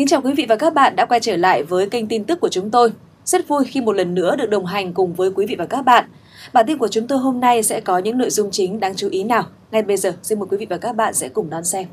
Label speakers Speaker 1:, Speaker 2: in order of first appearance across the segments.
Speaker 1: Kính chào quý vị và các bạn đã quay trở lại với kênh tin tức của chúng tôi. Rất vui khi một lần nữa được đồng hành cùng với quý vị và các bạn. Bản tin của chúng tôi hôm nay sẽ có những nội dung chính đáng chú ý nào. Ngay bây giờ, xin mời quý vị và các bạn sẽ cùng đón xem.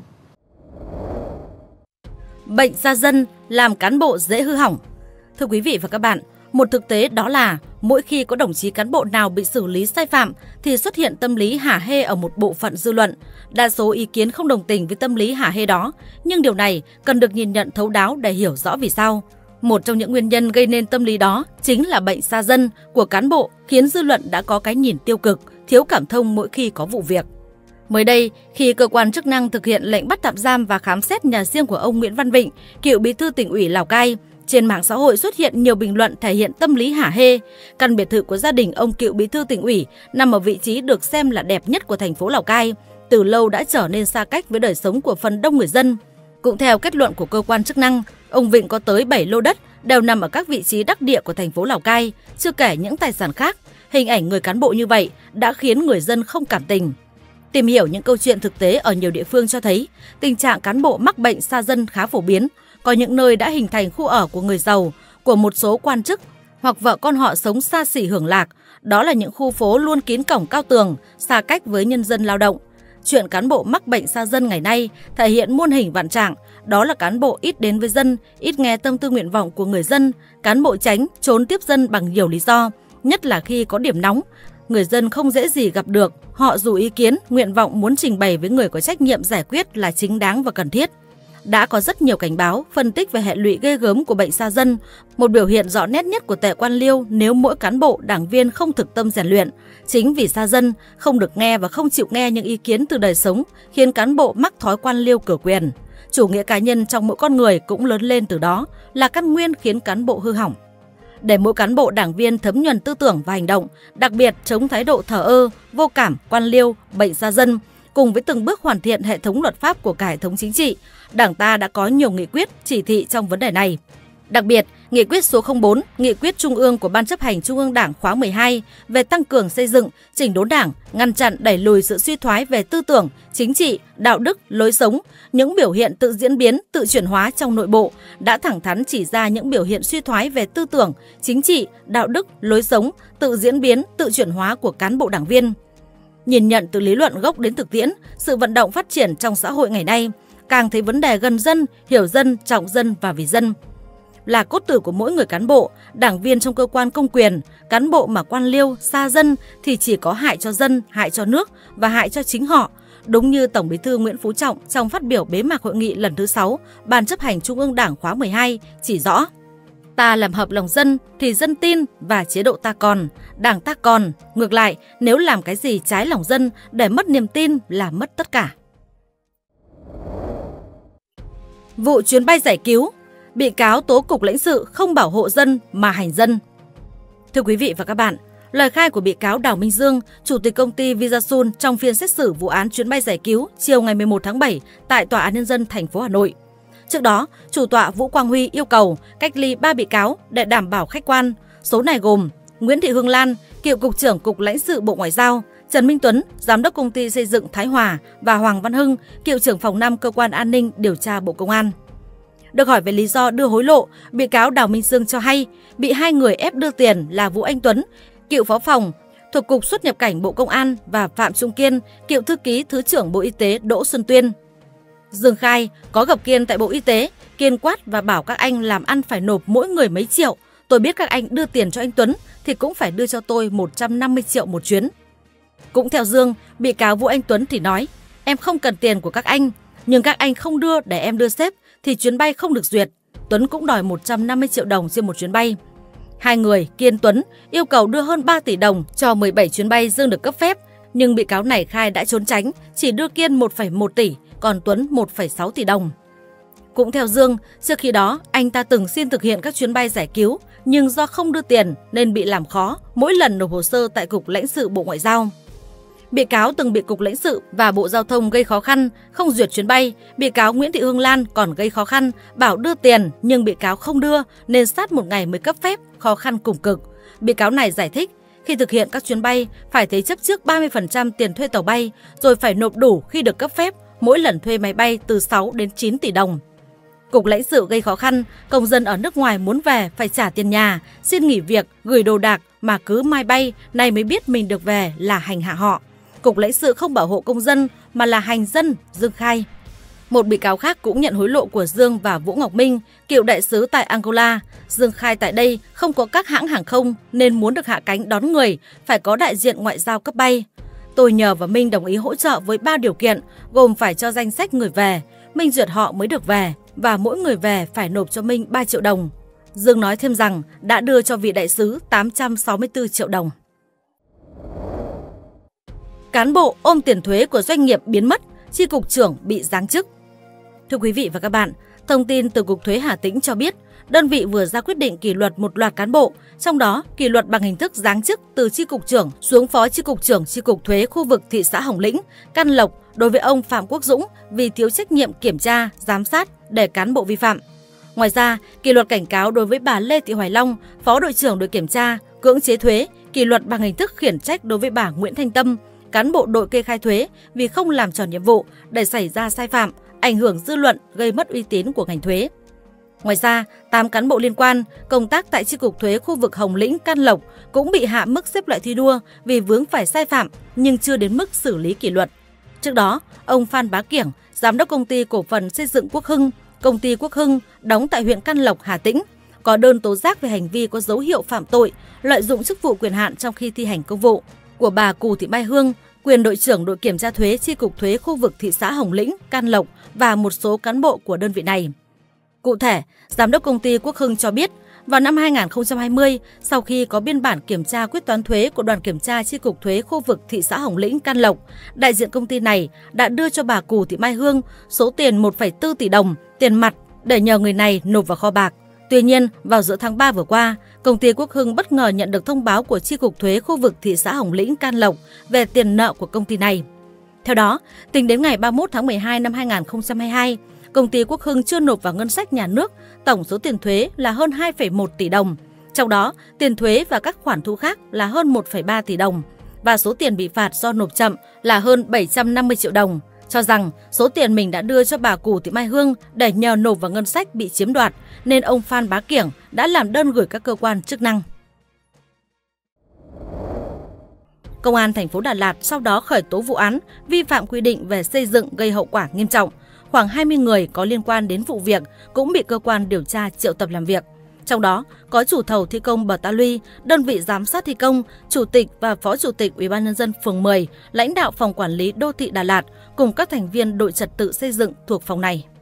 Speaker 2: Bệnh da dân làm cán bộ dễ hư hỏng. Thưa quý vị và các bạn, một thực tế đó là mỗi khi có đồng chí cán bộ nào bị xử lý sai phạm thì xuất hiện tâm lý hả hê ở một bộ phận dư luận. Đa số ý kiến không đồng tình với tâm lý hả hê đó, nhưng điều này cần được nhìn nhận thấu đáo để hiểu rõ vì sao. Một trong những nguyên nhân gây nên tâm lý đó chính là bệnh da dân của cán bộ, khiến dư luận đã có cái nhìn tiêu cực, thiếu cảm thông mỗi khi có vụ việc. Mới đây, khi cơ quan chức năng thực hiện lệnh bắt tạm giam và khám xét nhà riêng của ông Nguyễn Văn Vịnh, cựu bí thư Tỉnh ủy Lào Cai, trên mạng xã hội xuất hiện nhiều bình luận thể hiện tâm lý hả hê. Căn biệt thự của gia đình ông cựu bí thư Tỉnh ủy nằm ở vị trí được xem là đẹp nhất của thành phố Lào Cai, từ lâu đã trở nên xa cách với đời sống của phần đông người dân. Cũng theo kết luận của cơ quan chức năng, ông Vịnh có tới 7 lô đất đều nằm ở các vị trí đắc địa của thành phố Lào Cai, chưa kể những tài sản khác. Hình ảnh người cán bộ như vậy đã khiến người dân không cảm tình. Tìm hiểu những câu chuyện thực tế ở nhiều địa phương cho thấy tình trạng cán bộ mắc bệnh sa dân khá phổ biến. Có những nơi đã hình thành khu ở của người giàu, của một số quan chức hoặc vợ con họ sống xa xỉ hưởng lạc. Đó là những khu phố luôn kín cổng cao tường, xa cách với nhân dân lao động. Chuyện cán bộ mắc bệnh sa dân ngày nay thể hiện muôn hình vạn trạng. Đó là cán bộ ít đến với dân, ít nghe tâm tư nguyện vọng của người dân. Cán bộ tránh, trốn tiếp dân bằng nhiều lý do, nhất là khi có điểm nóng. Người dân không dễ gì gặp được, họ dù ý kiến, nguyện vọng muốn trình bày với người có trách nhiệm giải quyết là chính đáng và cần thiết. Đã có rất nhiều cảnh báo, phân tích về hệ lụy ghê gớm của bệnh sa dân, một biểu hiện rõ nét nhất của tệ quan liêu nếu mỗi cán bộ, đảng viên không thực tâm rèn luyện. Chính vì sa dân không được nghe và không chịu nghe những ý kiến từ đời sống, khiến cán bộ mắc thói quan liêu cửa quyền. Chủ nghĩa cá nhân trong mỗi con người cũng lớn lên từ đó, là căn nguyên khiến cán bộ hư hỏng. Để mỗi cán bộ đảng viên thấm nhuần tư tưởng và hành động, đặc biệt chống thái độ thờ ơ, vô cảm, quan liêu, bệnh sa dân, cùng với từng bước hoàn thiện hệ thống luật pháp của cả hệ thống chính trị, Đảng ta đã có nhiều nghị quyết, chỉ thị trong vấn đề này. Đặc biệt, Nghị quyết số 04, Nghị quyết Trung ương của Ban chấp hành Trung ương Đảng khóa 12 về tăng cường xây dựng, chỉnh đốn Đảng, ngăn chặn đẩy lùi sự suy thoái về tư tưởng, chính trị, đạo đức, lối sống, những biểu hiện tự diễn biến, tự chuyển hóa trong nội bộ, đã thẳng thắn chỉ ra những biểu hiện suy thoái về tư tưởng, chính trị, đạo đức, lối sống, tự diễn biến, tự chuyển hóa của cán bộ đảng viên. Nhìn nhận từ lý luận gốc đến thực tiễn, sự vận động phát triển trong xã hội ngày nay, càng thấy vấn đề gần dân, hiểu dân, trọng dân và vì dân là cốt tử của mỗi người cán bộ, đảng viên trong cơ quan công quyền. Cán bộ mà quan liêu, xa dân thì chỉ có hại cho dân, hại cho nước và hại cho chính họ. Đúng như Tổng Bí thư Nguyễn Phú Trọng trong phát biểu bế mạc hội nghị lần thứ 6 Ban chấp hành Trung ương Đảng khóa 12 chỉ rõ: ta làm hợp lòng dân thì dân tin và chế độ ta còn, đảng ta còn. Ngược lại, nếu làm cái gì trái lòng dân để mất niềm tin là mất tất cả. Vụ chuyến bay giải cứu, bị cáo tố cục lãnh sự không bảo hộ dân mà hành dân. Thưa quý vị và các bạn, lời khai của bị cáo Đào Minh Dương, chủ tịch công ty Visasun trong phiên xét xử vụ án chuyến bay giải cứu chiều ngày 11 tháng 7 tại Tòa án Nhân dân thành phố Hà Nội. Trước đó, chủ tọa Vũ Quang Huy yêu cầu cách ly 3 bị cáo để đảm bảo khách quan. Số này gồm Nguyễn Thị Hương Lan, cựu Cục trưởng Cục Lãnh sự Bộ Ngoại giao, Trần Minh Tuấn, Giám đốc Công ty Xây dựng Thái Hòa và Hoàng Văn Hưng, cựu trưởng phòng 5 Cơ quan An ninh Điều tra Bộ Công an. Được hỏi về lý do đưa hối lộ, bị cáo Đào Minh Dương cho hay bị hai người ép đưa tiền là Vũ Anh Tuấn, cựu phó phòng thuộc Cục Xuất nhập cảnh Bộ Công an và Phạm Trung Kiên, cựu thư ký Thứ trưởng Bộ Y tế Đỗ Xuân Tuyên. Dương khai có gặp Kiên tại Bộ Y tế, Kiên quát và bảo các anh làm ăn phải nộp mỗi người mấy triệu. Tôi biết các anh đưa tiền cho anh Tuấn thì cũng phải đưa cho tôi 150 triệu một chuyến. Cũng theo Dương, bị cáo Vũ Anh Tuấn thì nói: em không cần tiền của các anh, nhưng các anh không đưa để em đưa sếp thì chuyến bay không được duyệt. Tuấn cũng đòi 150 triệu đồng trên một chuyến bay. Hai người, Kiên, Tuấn, yêu cầu đưa hơn 3 tỷ đồng cho 17 chuyến bay Dương được cấp phép, nhưng bị cáo này khai đã trốn tránh, chỉ đưa Kiên 1,1 tỷ, còn Tuấn 1,6 tỷ đồng. Cũng theo Dương, trước khi đó, anh ta từng xin thực hiện các chuyến bay giải cứu, nhưng do không đưa tiền nên bị làm khó mỗi lần nộp hồ sơ tại Cục Lãnh sự Bộ Ngoại giao. Bị cáo từng bị Cục Lãnh sự và Bộ Giao thông gây khó khăn, không duyệt chuyến bay. Bị cáo Nguyễn Thị Hương Lan còn gây khó khăn, bảo đưa tiền nhưng bị cáo không đưa nên sát một ngày mới cấp phép, khó khăn cùng cực. Bị cáo này giải thích, khi thực hiện các chuyến bay phải thế chấp trước 30% tiền thuê tàu bay, rồi phải nộp đủ khi được cấp phép, mỗi lần thuê máy bay từ 6 đến 9 tỷ đồng. Cục lãnh sự gây khó khăn, công dân ở nước ngoài muốn về phải trả tiền nhà, xin nghỉ việc, gửi đồ đạc mà cứ mai bay, nay mới biết mình được về là hành hạ họ. Cục lãnh sự không bảo hộ công dân mà là hành dân, Dương khai. Một bị cáo khác cũng nhận hối lộ của Dương và Vũ Ngọc Minh, cựu đại sứ tại Angola. Dương khai tại đây không có các hãng hàng không nên muốn được hạ cánh đón người phải có đại diện ngoại giao cấp bay. Tôi nhờ và Minh đồng ý hỗ trợ với 3 điều kiện, gồm phải cho danh sách người về, Minh duyệt họ mới được về và mỗi người về phải nộp cho Minh 3 triệu đồng. Dương nói thêm rằng đã đưa cho vị đại sứ 864 triệu đồng. Cán bộ ôm tiền thuế của doanh nghiệp biến mất, chi cục trưởng bị giáng chức. Thưa quý vị và các bạn, thông tin từ Cục Thuế Hà Tĩnh cho biết, đơn vị vừa ra quyết định kỷ luật một loạt cán bộ, trong đó kỷ luật bằng hình thức giáng chức từ chi cục trưởng xuống phó chi cục trưởng chi cục thuế khu vực thị xã Hồng Lĩnh, Căn Lộc đối với ông Phạm Quốc Dũng vì thiếu trách nhiệm kiểm tra, giám sát để cán bộ vi phạm. Ngoài ra, kỷ luật cảnh cáo đối với bà Lê Thị Hoài Long, phó đội trưởng đội kiểm tra, cưỡng chế thuế, kỷ luật bằng hình thức khiển trách đối với bà Nguyễn Thanh Tâm, cán bộ đội kê khai thuế vì không làm tròn nhiệm vụ để xảy ra sai phạm, ảnh hưởng dư luận, gây mất uy tín của ngành thuế. Ngoài ra, 8 cán bộ liên quan công tác tại chi cục thuế khu vực Hồng Lĩnh, Can Lộc cũng bị hạ mức xếp loại thi đua vì vướng phải sai phạm nhưng chưa đến mức xử lý kỷ luật. Trước đó, ông Phan Bá Kiểng, giám đốc công ty cổ phần xây dựng Quốc Hưng, công ty Quốc Hưng đóng tại huyện Can Lộc, Hà Tĩnh, có đơn tố giác về hành vi có dấu hiệu phạm tội, lợi dụng chức vụ quyền hạn trong khi thi hành công vụ của bà Cù Thị Mai Hương, quyền đội trưởng đội kiểm tra thuế chi cục thuế khu vực thị xã Hồng Lĩnh, Can Lộc và một số cán bộ của đơn vị này. Cụ thể, giám đốc công ty Quốc Hưng cho biết, vào năm 2020, sau khi có biên bản kiểm tra quyết toán thuế của đoàn kiểm tra chi cục thuế khu vực thị xã Hồng Lĩnh, Can Lộc, đại diện công ty này đã đưa cho bà Cù Thị Mai Hương số tiền 1,4 tỷ đồng tiền mặt để nhờ người này nộp vào kho bạc. Tuy nhiên, vào giữa tháng 3 vừa qua, công ty Quốc Hưng bất ngờ nhận được thông báo của chi cục thuế khu vực thị xã Hồng Lĩnh, Can Lộc về tiền nợ của công ty này. Theo đó, tính đến ngày 31 tháng 12 năm 2022, công ty Quốc Hưng chưa nộp vào ngân sách nhà nước tổng số tiền thuế là hơn 2,1 tỷ đồng. Trong đó, tiền thuế và các khoản thu khác là hơn 1,3 tỷ đồng và số tiền bị phạt do nộp chậm là hơn 750 triệu đồng. Cho rằng số tiền mình đã đưa cho bà Cù Thị Mai Hương để nhờ nộp vào ngân sách bị chiếm đoạt, nên ông Phan Bá Kiểng đã làm đơn gửi các cơ quan chức năng. Công an thành phố Đà Lạt sau đó khởi tố vụ án vi phạm quy định về xây dựng gây hậu quả nghiêm trọng. Khoảng 20 người có liên quan đến vụ việc cũng bị cơ quan điều tra triệu tập làm việc. Trong đó có chủ thầu thi công bờ ta luy, đơn vị giám sát thi công, chủ tịch và phó chủ tịch Ủy ban nhân dân phường 10, lãnh đạo phòng quản lý đô thị Đà Lạt cùng các thành viên đội trật tự xây dựng thuộc phòng này.